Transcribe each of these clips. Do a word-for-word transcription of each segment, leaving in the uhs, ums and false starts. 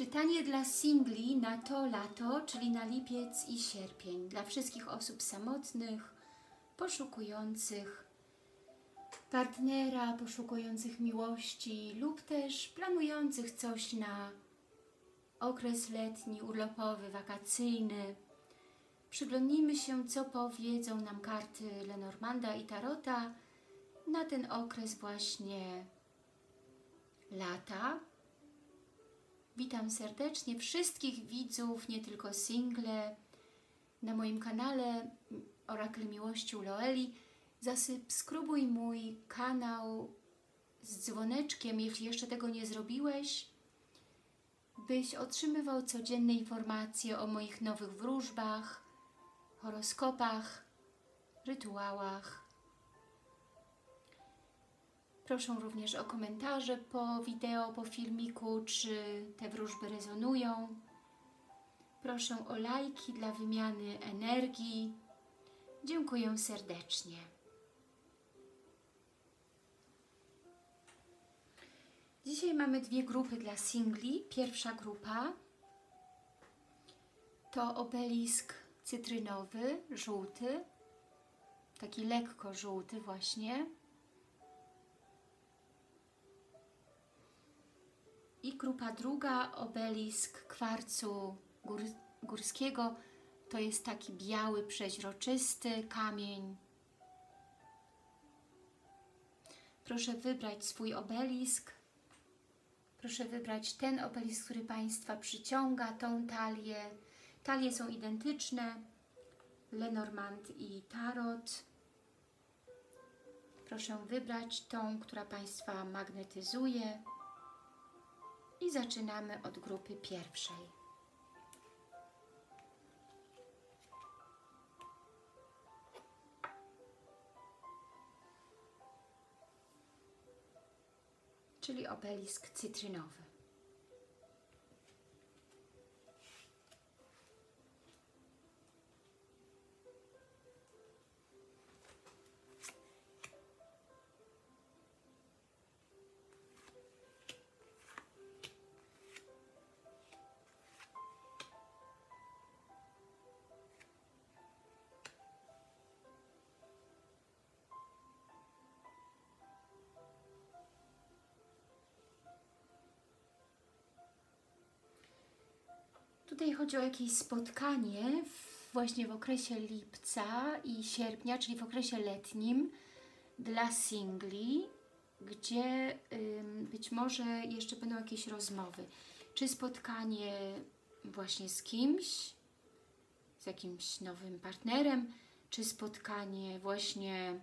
Czytanie dla singli na to lato, czyli na lipiec i sierpień. Dla wszystkich osób samotnych, poszukujących partnera, poszukujących miłości lub też planujących coś na okres letni, urlopowy, wakacyjny. Przyglądnijmy się, co powiedzą nam karty Lenormanda i Tarota na ten okres właśnie lata. Witam serdecznie wszystkich widzów, nie tylko single, na moim kanale Orakel Miłości u Loeli. Zasubskrybuj mój kanał z dzwoneczkiem, jeśli jeszcze tego nie zrobiłeś, byś otrzymywał codzienne informacje o moich nowych wróżbach, horoskopach, rytuałach. Proszę również o komentarze po wideo, po filmiku, czy te wróżby rezonują. Proszę o lajki dla wymiany energii. Dziękuję serdecznie. Dzisiaj mamy dwie grupy dla singli. Pierwsza grupa to obelisk cytrynowy, żółty, taki lekko żółty właśnie. I grupa druga, obelisk kwarcu gór, górskiego, to jest taki biały, przeźroczysty kamień. Proszę wybrać swój obelisk. Proszę wybrać ten obelisk, który Państwa przyciąga, tą talię. Talie są identyczne, Lenormand i Tarot. Proszę wybrać tą, która Państwa magnetyzuje. I zaczynamy od grupy pierwszej. Czyli obelisk cytrynowy. Tutaj chodzi o jakieś spotkanie w, właśnie w okresie lipca i sierpnia, czyli w okresie letnim dla singli, gdzie ym, być może jeszcze będą jakieś rozmowy. Czy spotkanie właśnie z kimś, z jakimś nowym partnerem, czy spotkanie właśnie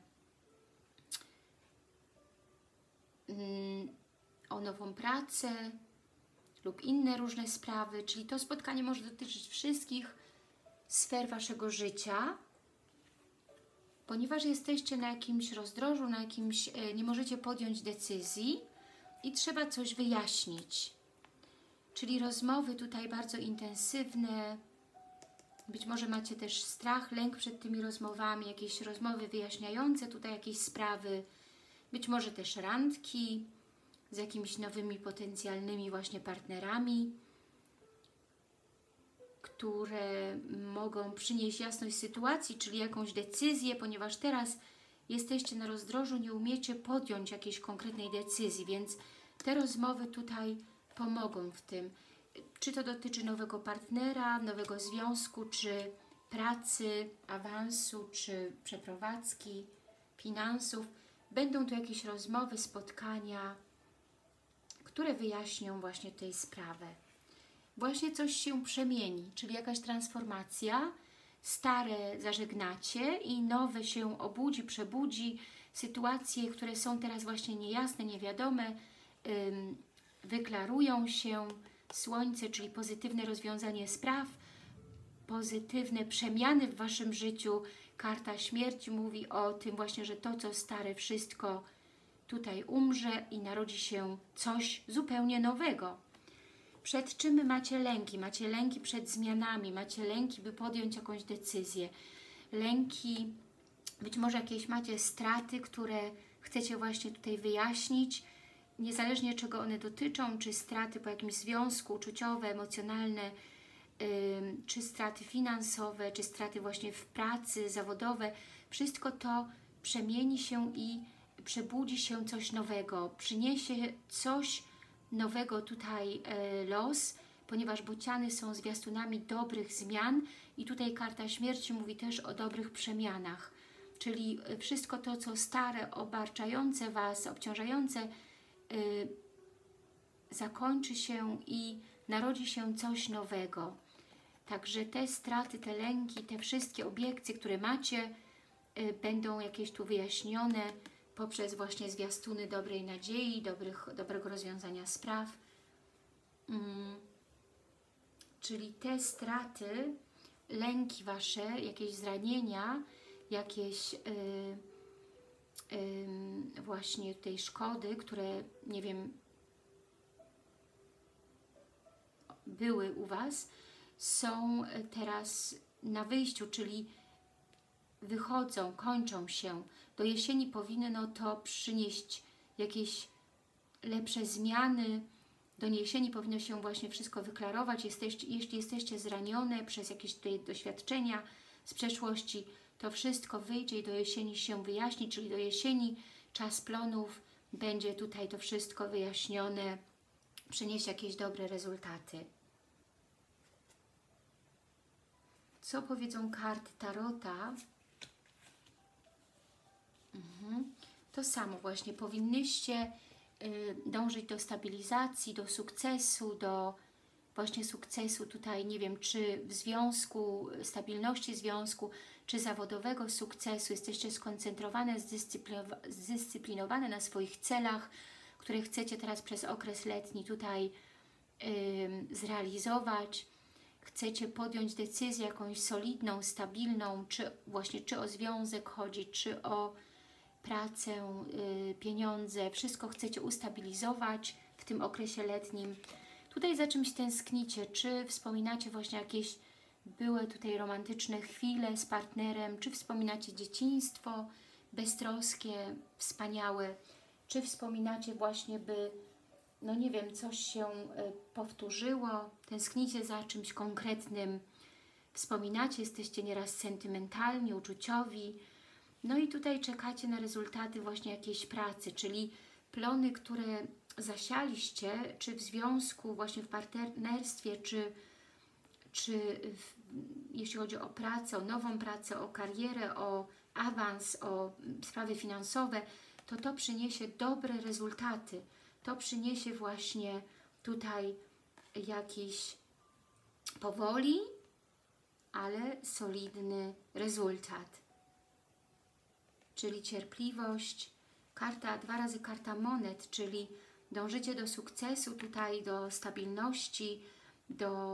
ym, o nową pracę, lub inne różne sprawy, czyli to spotkanie może dotyczyć wszystkich sfer Waszego życia, ponieważ jesteście na jakimś rozdrożu, na jakimś, nie możecie podjąć decyzji i trzeba coś wyjaśnić. Czyli rozmowy tutaj bardzo intensywne, być może macie też strach, lęk przed tymi rozmowami, jakieś rozmowy wyjaśniające tutaj jakieś sprawy, być może też randki z jakimiś nowymi potencjalnymi właśnie partnerami, które mogą przynieść jasność sytuacji, czyli jakąś decyzję, ponieważ teraz jesteście na rozdrożu, nie umiecie podjąć jakiejś konkretnej decyzji, więc te rozmowy tutaj pomogą w tym. Czy to dotyczy nowego partnera, nowego związku, czy pracy, awansu, czy przeprowadzki, finansów. Będą tu jakieś rozmowy, spotkania, które wyjaśnią właśnie tej sprawę. Właśnie coś się przemieni, czyli jakaś transformacja, stare zażegnacie i nowe się obudzi, przebudzi. Sytuacje, które są teraz właśnie niejasne, niewiadome, ym, wyklarują się. Słońce, czyli pozytywne rozwiązanie spraw, pozytywne przemiany w Waszym życiu. Karta śmierci mówi o tym właśnie, że to, co stare, wszystko tutaj umrze i narodzi się coś zupełnie nowego. Przed czym macie lęki? Macie lęki przed zmianami, macie lęki, by podjąć jakąś decyzję. Lęki, być może jakieś macie straty, które chcecie właśnie tutaj wyjaśnić. niezależnie czego one dotyczą, czy straty po jakimś związku, uczuciowe, emocjonalne, czy straty finansowe, czy straty właśnie w pracy, zawodowe, wszystko to przemieni się i przebudzi się coś nowego, przyniesie coś nowego tutaj los, ponieważ bociany są zwiastunami dobrych zmian i tutaj karta śmierci mówi też o dobrych przemianach, czyli wszystko to, co stare, obarczające Was, obciążające, yy, zakończy się i narodzi się coś nowego. Także te straty, te lęki, te wszystkie obiekcje, które macie, y, będą jakieś tu wyjaśnione poprzez właśnie zwiastuny dobrej nadziei, dobrych, dobrego rozwiązania spraw. Mm. Czyli te straty, lęki Wasze, jakieś zranienia, jakieś y, y, właśnie tej szkody, które, nie wiem, były u Was, są teraz na wyjściu, czyli wychodzą, kończą się. Do jesieni powinno to przynieść jakieś lepsze zmiany. Do jesieni powinno się właśnie wszystko wyklarować. Jesteście, jeśli jesteście zranione przez jakieś tutaj doświadczenia z przeszłości, to wszystko wyjdzie i do jesieni się wyjaśni, czyli do jesieni czas plonów, będzie tutaj to wszystko wyjaśnione, przyniesie jakieś dobre rezultaty. Co powiedzą karty Tarota? Mhm. To samo właśnie, powinnyście y, dążyć do stabilizacji, do sukcesu, do właśnie sukcesu tutaj, nie wiem, czy w związku, stabilności związku, czy zawodowego sukcesu. Jesteście skoncentrowane, zdyscyplinowane na swoich celach, które chcecie teraz przez okres letni tutaj y, zrealizować. Chcecie podjąć decyzję jakąś solidną, stabilną, czy właśnie czy o związek chodzi, czy o pracę, y, pieniądze. Wszystko chcecie ustabilizować w tym okresie letnim. Tutaj za czymś tęsknicie, czy wspominacie właśnie jakieś były tutaj romantyczne chwile z partnerem, czy wspominacie dzieciństwo beztroskie, wspaniałe, czy wspominacie właśnie, by, no nie wiem, coś się powtórzyło, tęsknicie za czymś konkretnym, wspominacie, jesteście nieraz sentymentalni, uczuciowi, no i tutaj czekacie na rezultaty właśnie jakiejś pracy, czyli plony, które zasialiście, czy w związku, właśnie w partnerstwie, czy, czy w, jeśli chodzi o pracę, o nową pracę, o karierę, o awans, o sprawy finansowe, to to przyniesie dobre rezultaty. To przyniesie właśnie tutaj jakiś powoli, ale solidny rezultat. Czyli cierpliwość. Karta, dwa razy karta monet, czyli dążycie do sukcesu, tutaj do stabilności, do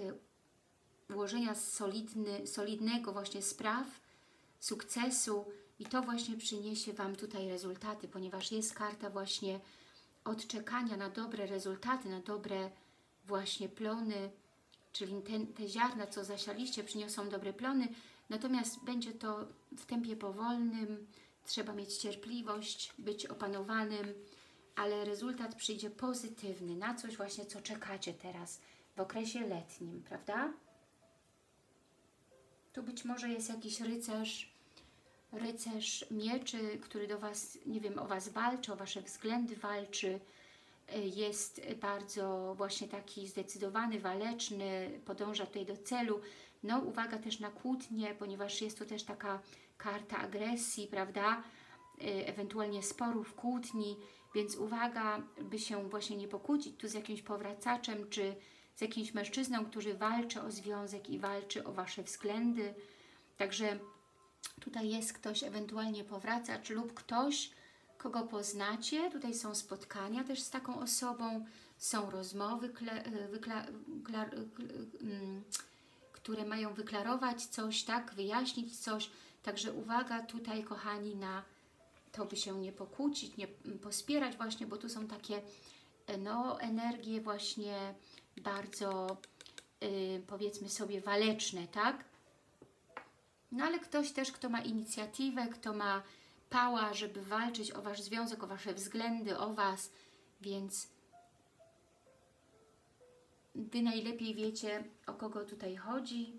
y, ułożenia solidny, solidnego właśnie spraw, sukcesu i to właśnie przyniesie Wam tutaj rezultaty, ponieważ jest karta właśnie odczekania na dobre rezultaty, na dobre właśnie plony, czyli te, te ziarna, co zasialiście, przyniosą dobre plony, natomiast będzie to w tempie powolnym, trzeba mieć cierpliwość, być opanowanym, ale rezultat przyjdzie pozytywny, na coś właśnie, co czekacie teraz w okresie letnim, prawda? Tu być może jest jakiś rycerz, rycerz mieczy, który do Was, nie wiem, o Was walczy, o Wasze względy walczy, jest bardzo właśnie taki zdecydowany, waleczny, podąża tutaj do celu. No uwaga też na kłótnie, ponieważ jest to też taka karta agresji, prawda, ewentualnie sporów, kłótni, więc uwaga, by się właśnie nie pokłócić tu z jakimś powracaczem, czy z jakimś mężczyzną, który walczy o związek i walczy o Wasze względy. Także tutaj jest ktoś, ewentualnie powracacz lub ktoś, kogo poznacie. Tutaj są spotkania też z taką osobą, są rozmowy, kle, wykla, klar, które mają wyklarować coś, tak, wyjaśnić coś. Także uwaga tutaj, kochani, na to, by się nie pokłócić, nie pospierać właśnie, bo tu są takie no, energie właśnie bardzo, yy, powiedzmy sobie, waleczne, tak? No ale ktoś też, kto ma inicjatywę, kto ma pała, żeby walczyć o Wasz związek, o Wasze względy, o Was, Więc Wy najlepiej wiecie, o kogo tutaj chodzi.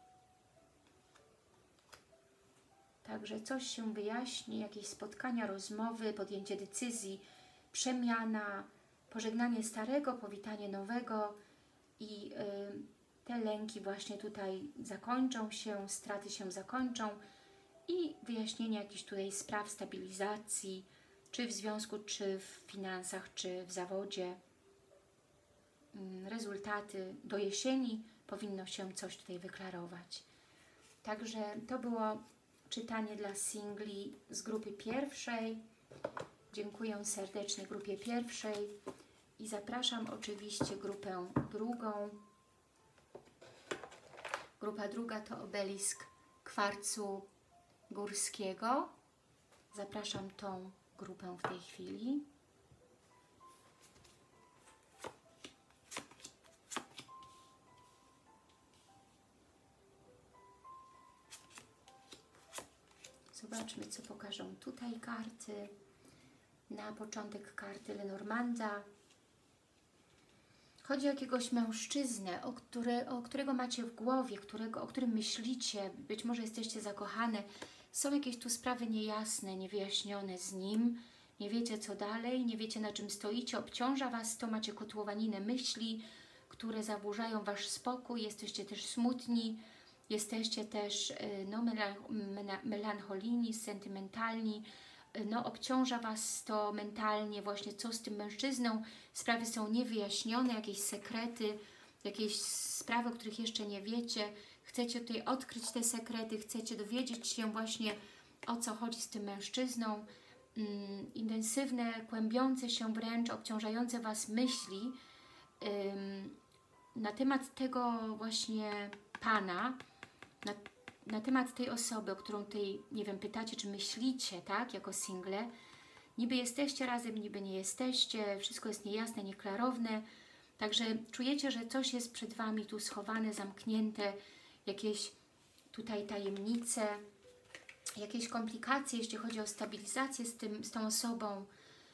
Także coś się wyjaśni, jakieś spotkania, rozmowy, podjęcie decyzji, przemiana, pożegnanie starego, powitanie nowego i y, te lęki właśnie tutaj zakończą się, straty się zakończą i wyjaśnienie jakichś tutaj spraw stabilizacji, czy w związku, czy w finansach, czy w zawodzie. Y, rezultaty do jesieni powinno się coś tutaj wyklarować. Także to było czytanie dla singli z grupy pierwszej. Dziękuję serdecznie grupie pierwszej i zapraszam oczywiście grupę drugą. Grupa druga to obelisk kwarcu górskiego. Zapraszam tą grupę w tej chwili. Zobaczmy, co pokażą tutaj karty. Na początek karty Lenormanda. Chodzi o jakiegoś mężczyznę, o, który, o którego macie w głowie, którego, o którym myślicie. Być może jesteście zakochane. Są jakieś tu sprawy niejasne, niewyjaśnione z nim. Nie wiecie, co dalej, nie wiecie, na czym stoicie. Obciąża Was to, macie kotłowaninę myśli, które zaburzają Wasz spokój. Jesteście też smutni. Jesteście też no, melancholijni, sentymentalni, no, obciąża Was to mentalnie, właśnie co z tym mężczyzną, sprawy są niewyjaśnione, jakieś sekrety, jakieś sprawy, o których jeszcze nie wiecie, chcecie tutaj odkryć te sekrety, chcecie dowiedzieć się właśnie, o co chodzi z tym mężczyzną, um, intensywne, kłębiące się wręcz, obciążające Was myśli um, na temat tego właśnie Pana, Na, na temat tej osoby, o którą tutaj, nie wiem, pytacie, czy myślicie, tak, jako single. Niby jesteście razem, niby nie jesteście, wszystko jest niejasne, nieklarowne. Także czujecie, że coś jest przed Wami tu schowane, zamknięte, jakieś tutaj tajemnice, jakieś komplikacje, jeśli chodzi o stabilizację z, tym, z tą osobą,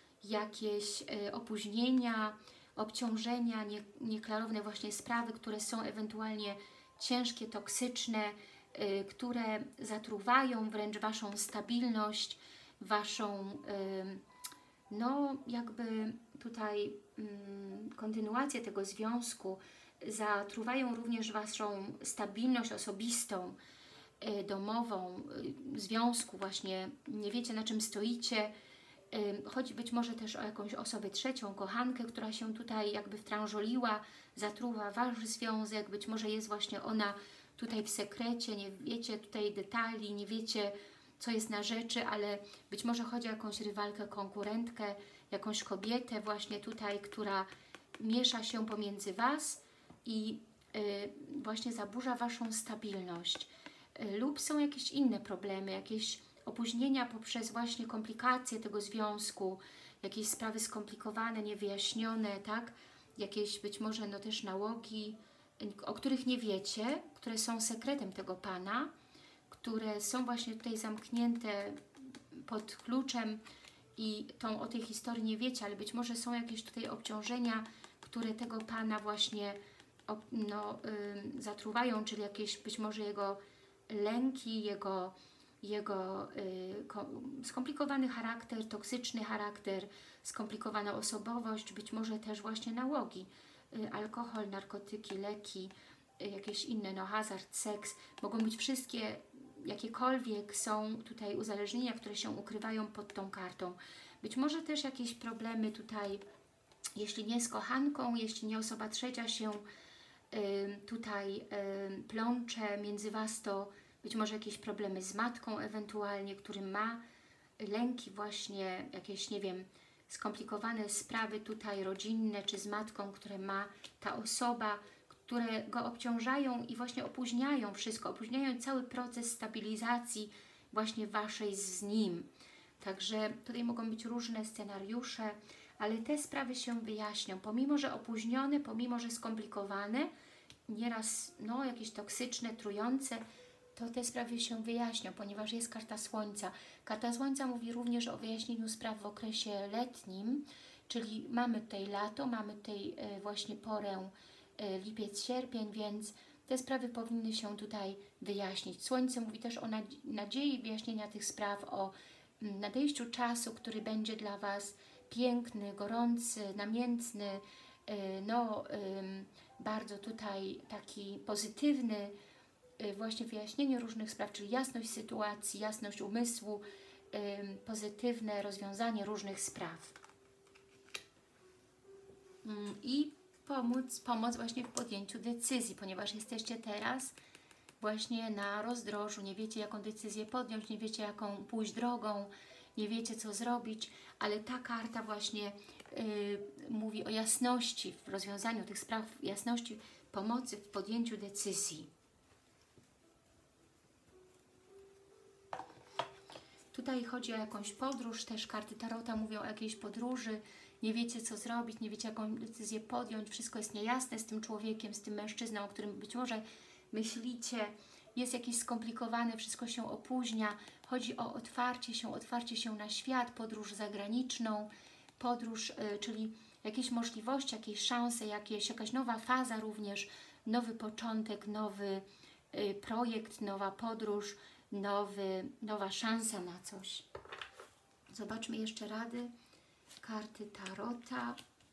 jakieś y, opóźnienia, obciążenia, nie, nieklarowne właśnie sprawy, które są ewentualnie ciężkie, toksyczne, y, które zatruwają wręcz Waszą stabilność, Waszą, y, no jakby tutaj y, kontynuację tego związku, zatruwają również Waszą stabilność osobistą, y, domową, y, związku właśnie, nie wiecie, na czym stoicie. y, Chodzi być może też o jakąś osobę trzecią, kochankę, która się tutaj jakby wtrążoliła, zatruwa Wasz związek, być może jest właśnie ona tutaj w sekrecie, nie wiecie tutaj detali, nie wiecie, co jest na rzeczy, ale być może chodzi o jakąś rywalkę, konkurentkę, jakąś kobietę właśnie tutaj, która miesza się pomiędzy Was i y, właśnie zaburza Waszą stabilność. Y, lub są jakieś inne problemy, jakieś opóźnienia poprzez właśnie komplikacje tego związku, jakieś sprawy skomplikowane, niewyjaśnione, tak? Jakieś być może no też nałogi, o których nie wiecie, które są sekretem tego Pana, które są właśnie tutaj zamknięte pod kluczem i tą, o tej historii nie wiecie, ale być może są jakieś tutaj obciążenia, które tego Pana właśnie no, y, zatruwają, czyli jakieś być może jego lęki, jego, jego y, skomplikowany charakter, toksyczny charakter, skomplikowana osobowość, być może też właśnie nałogi, y, alkohol, narkotyki, leki, y, jakieś inne, no hazard, seks, mogą być wszystkie, jakiekolwiek są tutaj uzależnienia, które się ukrywają pod tą kartą. Być może też jakieś problemy tutaj, jeśli nie z kochanką, jeśli nie osoba trzecia się y, tutaj y, plącze między Was, to być może jakieś problemy z matką ewentualnie, który ma lęki właśnie, jakieś, nie wiem, skomplikowane sprawy tutaj rodzinne, czy z matką, które ma ta osoba, które go obciążają i właśnie opóźniają wszystko, opóźniają cały proces stabilizacji właśnie Waszej z nim. Także tutaj mogą być różne scenariusze, ale te sprawy się wyjaśnią, pomimo że opóźnione, pomimo że skomplikowane, nieraz no, jakieś toksyczne, trujące, to te sprawy się wyjaśnią, ponieważ jest karta Słońca. Karta Słońca mówi również o wyjaśnieniu spraw w okresie letnim, Czyli mamy tutaj lato, mamy tutaj właśnie porę lipiec, sierpień, więc te sprawy powinny się tutaj wyjaśnić. Słońce mówi też o nadziei wyjaśnienia tych spraw, o nadejściu czasu, który będzie dla Was piękny, gorący, namiętny, no bardzo tutaj taki pozytywny, właśnie wyjaśnienie różnych spraw, czyli jasność sytuacji, jasność umysłu, pozytywne rozwiązanie różnych spraw. I pomóc, pomoc właśnie w podjęciu decyzji, ponieważ jesteście teraz właśnie na rozdrożu, nie wiecie jaką decyzję podjąć, nie wiecie jaką pójść drogą, nie wiecie co zrobić, ale ta karta właśnie yy, mówi o jasności w rozwiązaniu tych spraw, jasności, pomocy w podjęciu decyzji. Tutaj chodzi o jakąś podróż, też karty Tarota mówią o jakiejś podróży, nie wiecie co zrobić, nie wiecie jaką decyzję podjąć, wszystko jest niejasne z tym człowiekiem, z tym mężczyzną, o którym być może myślicie, jest jakieś skomplikowane, wszystko się opóźnia, chodzi o otwarcie się, otwarcie się na świat, podróż zagraniczną, podróż, yy, czyli jakieś możliwości, jakieś szanse, jakieś, jakaś nowa faza również, nowy początek, nowy yy, projekt, nowa podróż, nowy, nowa szansa na coś. Zobaczmy jeszcze rady. Karty Tarota.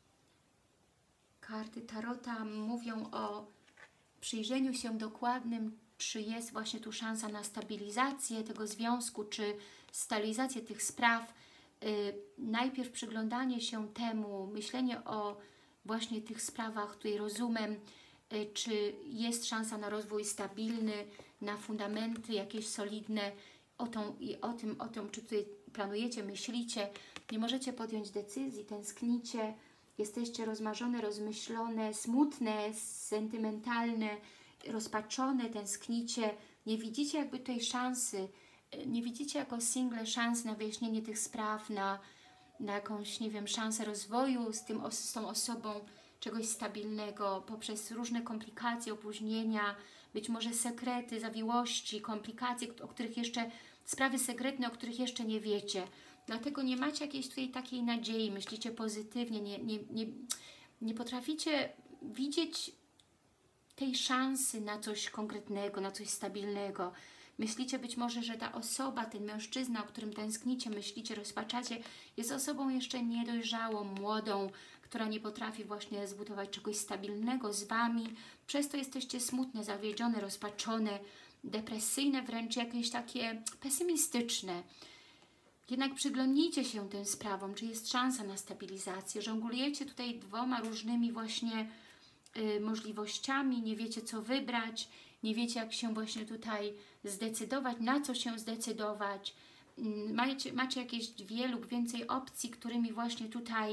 Karty Tarota mówią o przyjrzeniu się dokładnym, czy jest właśnie tu szansa na stabilizację tego związku, czy stabilizację tych spraw. Yy, najpierw przyglądanie się temu, myślenie o właśnie tych sprawach tutaj rozumem, yy, czy jest szansa na rozwój stabilny, na fundamenty jakieś solidne, o, tą, i o, tym, o tym, czy tutaj planujecie, myślicie, nie możecie podjąć decyzji, tęsknicie, jesteście rozmarzone, rozmyślone, smutne, sentymentalne, rozpaczone, tęsknicie, nie widzicie jakby tej szansy, nie widzicie jako single szans na wyjaśnienie tych spraw, na, na jakąś, nie wiem, szansę rozwoju z, tym, z tą osobą, czegoś stabilnego, poprzez różne komplikacje, opóźnienia, być może sekrety, zawiłości, komplikacje, o których jeszcze, sprawy sekretne, o których jeszcze nie wiecie. Dlatego nie macie jakiejś tutaj takiej nadziei, myślicie pozytywnie, nie, nie, nie, nie potraficie widzieć tej szansy na coś konkretnego, na coś stabilnego. Myślicie być może, że ta osoba, ten mężczyzna, o którym tęsknicie, myślicie, rozpaczacie, jest osobą jeszcze niedojrzałą, młodą, która nie potrafi właśnie zbudować czegoś stabilnego z Wami. Przez to jesteście smutne, zawiedzione, rozpaczone, depresyjne, wręcz jakieś takie pesymistyczne. Jednak przyglądnijcie się tym sprawom, czy jest szansa na stabilizację. Żonglujecie tutaj dwoma różnymi właśnie y, możliwościami, nie wiecie co wybrać, nie wiecie jak się właśnie tutaj zdecydować, na co się zdecydować. Y, macie, macie jakieś dwie lub więcej opcji, którymi właśnie tutaj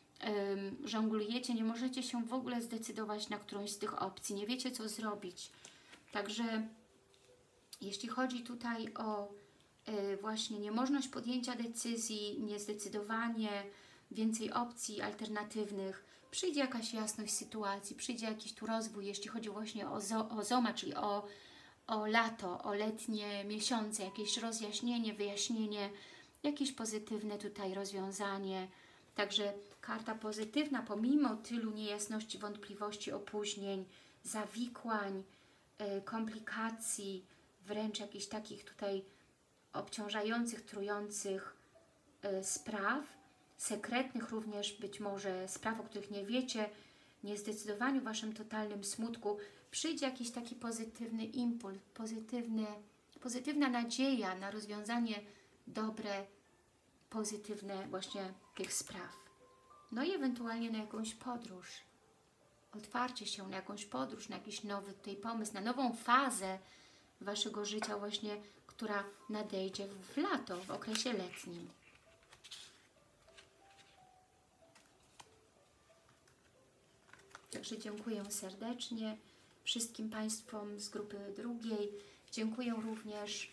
y, żonglujecie, nie możecie się w ogóle zdecydować na którąś z tych opcji, nie wiecie co zrobić. Także jeśli chodzi tutaj o właśnie niemożność podjęcia decyzji, niezdecydowanie, więcej opcji alternatywnych, przyjdzie jakaś jasność sytuacji, przyjdzie jakiś tu rozwój, jeśli chodzi właśnie o, zo, o zoma, czyli o, o lato, o letnie miesiące, jakieś rozjaśnienie, wyjaśnienie, jakieś pozytywne tutaj rozwiązanie. Także karta pozytywna, pomimo tylu niejasności, wątpliwości, opóźnień, zawikłań, yy, komplikacji, wręcz jakichś takich tutaj obciążających, trujących y, spraw, sekretnych również być może spraw, o których nie wiecie, niezdecydowaniu, Waszym totalnym smutku, przyjdzie jakiś taki pozytywny impuls, pozytywny, pozytywna nadzieja na rozwiązanie dobre, pozytywne właśnie tych spraw. No i ewentualnie na jakąś podróż, otwarcie się na jakąś podróż, na jakiś nowy tutaj pomysł, na nową fazę Waszego życia właśnie, która nadejdzie w lato, w okresie letnim. Także dziękuję serdecznie wszystkim Państwom z grupy drugiej. Dziękuję również,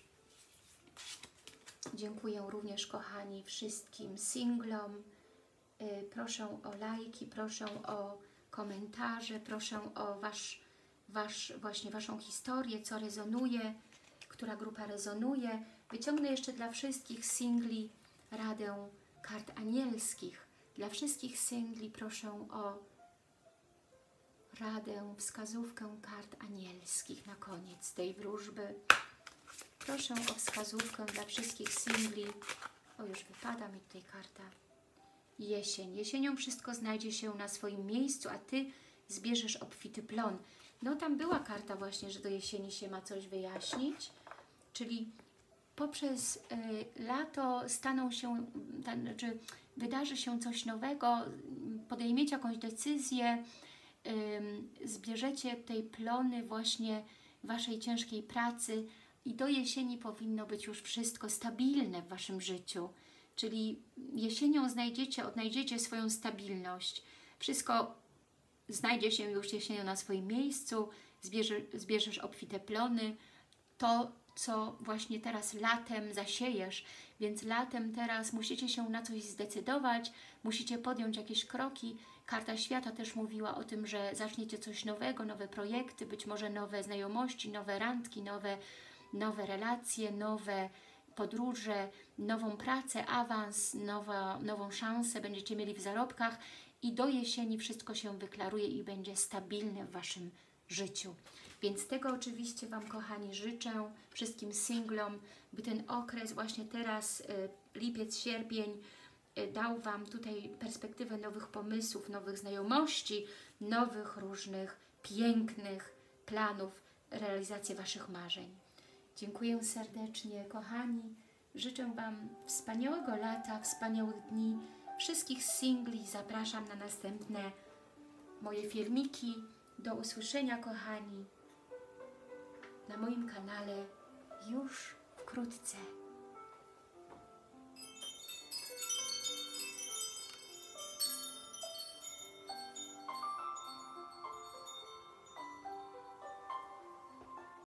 dziękuję również kochani wszystkim singlom. Proszę o lajki, proszę o komentarze, proszę o wasz, wasz, właśnie Waszą historię, co rezonuje, która grupa rezonuje. Wyciągnę jeszcze dla wszystkich singli radę kart anielskich. Dla wszystkich singli proszę o radę, wskazówkę kart anielskich na koniec tej wróżby. Proszę o wskazówkę dla wszystkich singli. O, już wypada mi tutaj karta. Jesień. Jesienią wszystko znajdzie się na swoim miejscu, a Ty zbierzesz obfity plon. No tam była karta właśnie, że do jesieni się ma coś wyjaśnić, czyli poprzez y, lato staną się, ta, znaczy wydarzy się coś nowego, podejmiecie jakąś decyzję, y, zbierzecie tej plony właśnie Waszej ciężkiej pracy i do jesieni powinno być już wszystko stabilne w Waszym życiu. Czyli jesienią znajdziecie, odnajdziecie swoją stabilność. Wszystko znajdzie się już jesienią na swoim miejscu, zbierze, zbierzesz obfite plony. To, co właśnie teraz latem zasiejesz, więc latem teraz musicie się na coś zdecydować, musicie podjąć jakieś kroki. Karta Świata też mówiła o tym, że zaczniecie coś nowego, nowe projekty, być może nowe znajomości, nowe randki, nowe, nowe relacje, nowe podróże, nową pracę, awans, nowa, nową szansę będziecie mieli w zarobkach i do jesieni wszystko się wyklaruje i będzie stabilne w Waszym życiu. Więc tego oczywiście Wam, kochani, życzę, wszystkim singlom, by ten okres właśnie teraz, lipiec, sierpień, dał Wam tutaj perspektywę nowych pomysłów, nowych znajomości, nowych różnych pięknych planów, realizację Waszych marzeń. Dziękuję serdecznie, kochani. Życzę Wam wspaniałego lata, wspaniałych dni. Wszystkich singli zapraszam na następne moje filmiki. Do usłyszenia, kochani, na moim kanale już wkrótce.